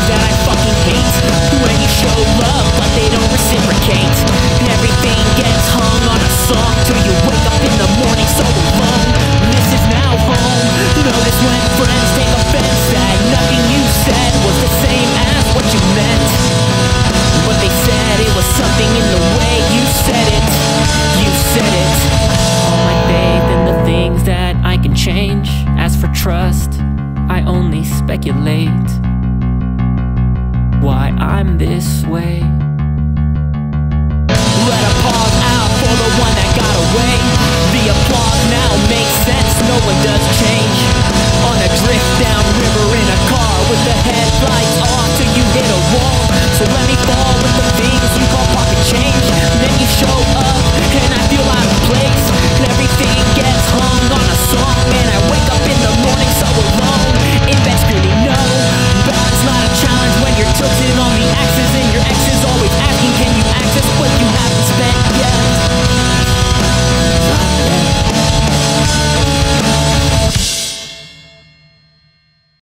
that I fucking hate. When you show love but they don't reciprocate, and everything gets hung on a song till you wake up in the morning so alone. This is now home. Notice when friends take offense that nothing you said was the same as what you meant, but they said it was something in the way you said it. You said it. All my faith in the things that I can change. As for trust, I only speculate why I'm this way. Let a pause out for the one that got away. The applause now makes sense, no one does change. On a drift down river in a car with the headlights on,